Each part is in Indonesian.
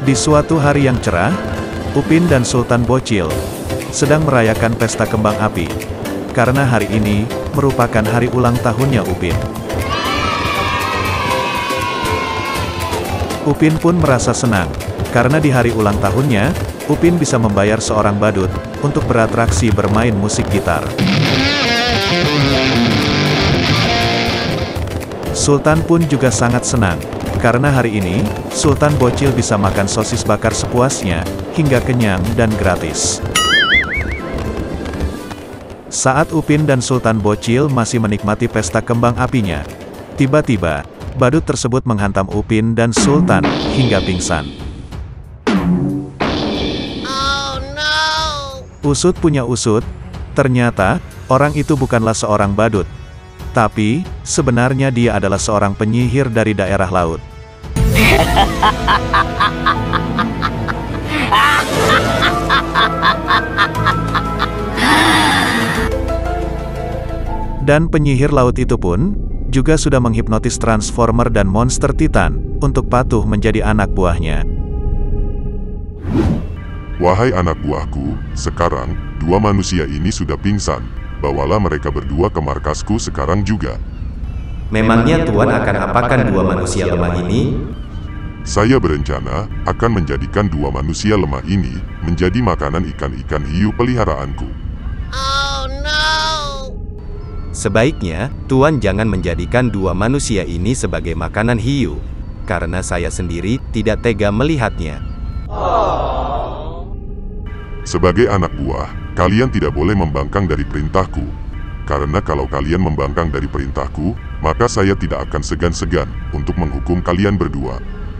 Di suatu hari yang cerah, Upin dan Sultan Bocil sedang merayakan pesta kembang api, karena hari ini merupakan hari ulang tahunnya Upin. Upin pun merasa senang, karena di hari ulang tahunnya, Upin bisa membayar seorang badut untuk beratraksi bermain musik gitar. Sultan pun juga sangat senang, karena hari ini, Sultan Bocil bisa makan sosis bakar sepuasnya, hingga kenyang dan gratis. Saat Upin dan Sultan Bocil masih menikmati pesta kembang apinya, tiba-tiba, badut tersebut menghantam Upin dan Sultan, hingga pingsan. Oh no! Usut punya usut, ternyata, orang itu bukanlah seorang badut. Tapi, sebenarnya dia adalah seorang penyihir dari daerah laut. Dan penyihir laut itu pun, juga sudah menghipnotis Transformer dan monster Titan, untuk patuh menjadi anak buahnya. Wahai anak buahku, sekarang, dua manusia ini sudah pingsan. Bawalah mereka berdua ke markasku sekarang juga. Memangnya Tuan akan apakan dua manusia lemah ini? Saya berencana akan menjadikan dua manusia lemah ini menjadi makanan ikan-ikan hiu peliharaanku. Oh no! Sebaiknya, Tuan jangan menjadikan dua manusia ini sebagai makanan hiu, karena saya sendiri tidak tega melihatnya. Sebagai anak buah, kalian tidak boleh membangkang dari perintahku. Karena kalau kalian membangkang dari perintahku, maka saya tidak akan segan-segan untuk menghukum kalian berdua.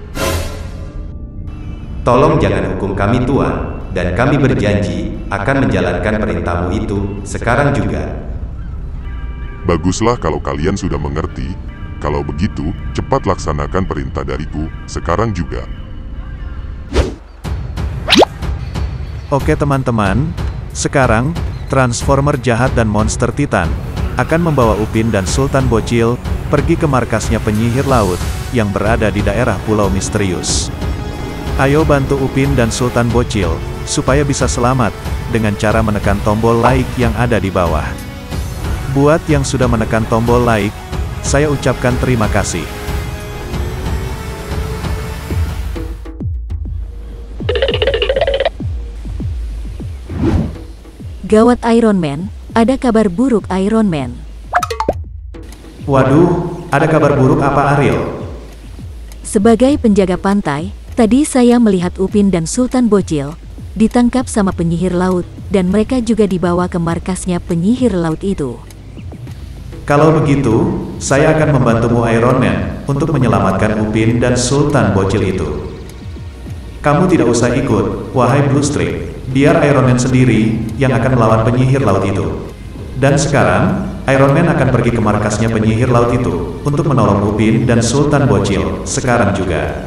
Tolong jangan hukum kami Tuan, dan kami berjanji akan menjalankan perintahmu itu sekarang juga. Baguslah kalau kalian sudah mengerti. Kalau begitu, cepat laksanakan perintah dariku sekarang juga. Oke teman-teman, sekarang, Transformer jahat dan monster Titan akan membawa Upin dan Sultan Bocil pergi ke markasnya penyihir laut yang berada di daerah Pulau Misterius. Ayo bantu Upin dan Sultan Bocil supaya bisa selamat dengan cara menekan tombol like yang ada di bawah. Buat yang sudah menekan tombol like, saya ucapkan terima kasih. Gawat Iron Man, ada kabar buruk Iron Man. Waduh, ada kabar buruk apa Ariel? Sebagai penjaga pantai, tadi saya melihat Upin dan Sultan Bocil ditangkap sama penyihir laut, dan mereka juga dibawa ke markasnya penyihir laut itu. Kalau begitu, saya akan membantumu Iron Man untuk menyelamatkan Upin dan Sultan Bocil itu. Kamu tidak usah ikut, wahai Blue Streak. Biar Iron Man sendiri yang akan melawan penyihir laut itu. Dan sekarang, Iron Man akan pergi ke markasnya penyihir laut itu untuk menolong Upin dan Sultan Bocil sekarang juga.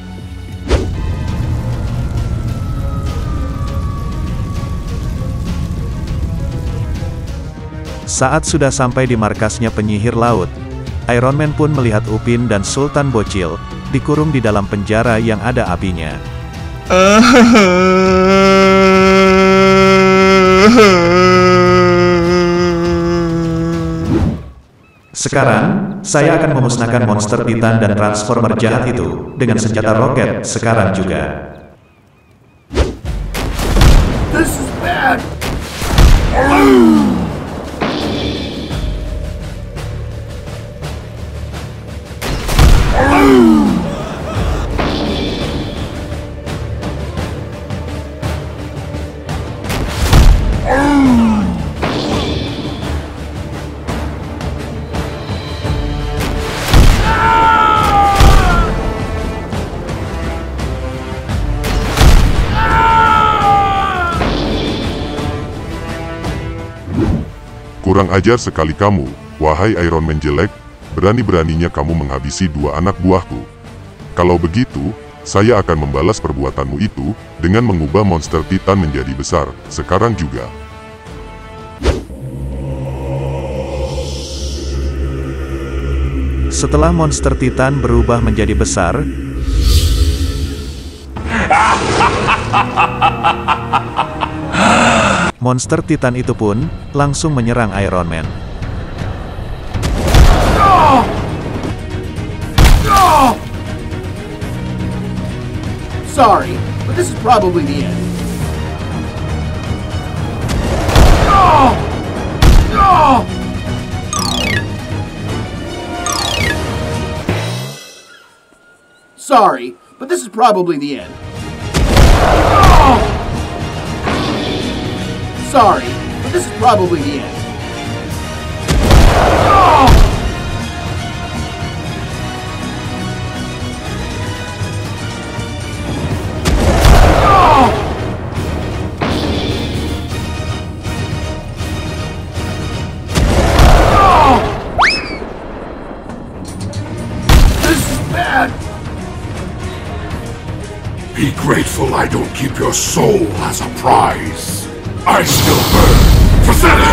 Saat sudah sampai di markasnya penyihir laut, Iron Man pun melihat Upin dan Sultan Bocil dikurung di dalam penjara yang ada apinya. Sekarang, saya akan memusnahkan monster Titan dan Transformer jahat itu dengan senjata roket sekarang juga. This is bad! Kurang ajar sekali kamu, wahai Iron Man jelek, berani-beraninya kamu menghabisi dua anak buahku. Kalau begitu, saya akan membalas perbuatanmu itu dengan mengubah monster Titan menjadi besar, sekarang juga. Setelah monster Titan berubah menjadi besar, Monster Titan itu pun langsung menyerang Iron Man. Sorry, but this is probably the end. Sorry, but this is probably the end. Sorry, but this is probably the end. This is bad. Be grateful I don't keep your soul as a prize. I still burn. Pathetic!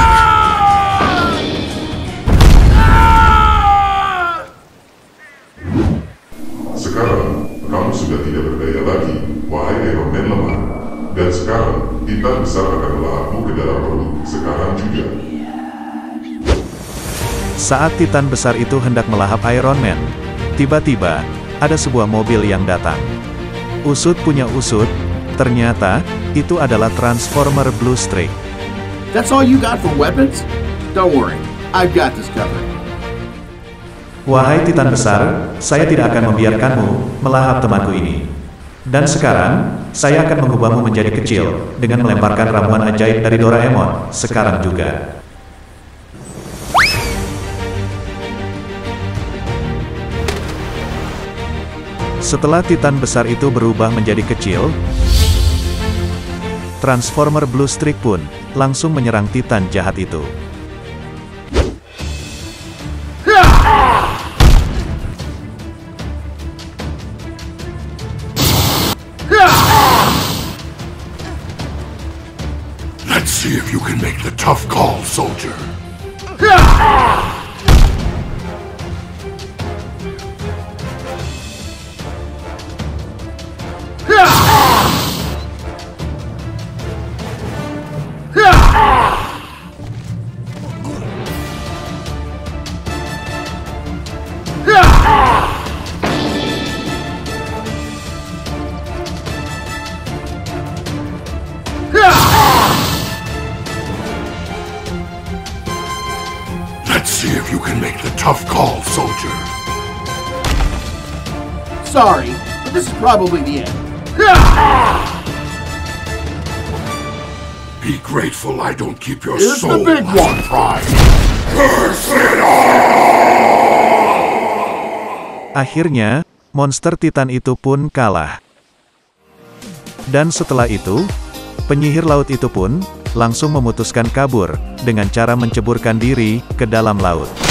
Sekarang, kamu sudah tidak berdaya lagi, wahai Iron Man lemah. Dan sekarang, Titan besar akan melahapmu ke dalam perut, sekarang juga. Saat Titan besar itu hendak melahap Iron Man, tiba-tiba, ada sebuah mobil yang datang. Usut punya usut, ternyata, itu adalah Transformer Blue Streak. That's all you got for weapons? Don't worry, I've got this covered. Wahai Titan besar, saya tidak akan membiarkanmu melahap temanku ini. Dan sekarang, saya akan mengubahmu menjadi kecil, dengan melemparkan ramuan ajaib dari Doraemon, sekarang juga. Setelah Titan besar itu berubah menjadi kecil, Transformer Blue Streak pun langsung menyerang Titan jahat itu. Let's see if you can make the tough call, soldier. Let's see if you can make the tough call, soldier. Sorry, but this is probably the end. Be grateful I don't keep your Here's the soul big as one. a prize. Curse it all! Akhirnya, monster Titan itu pun kalah. Dan setelah itu, penyihir laut itu pun langsung memutuskan kabur dengan cara menceburkan diri ke dalam laut.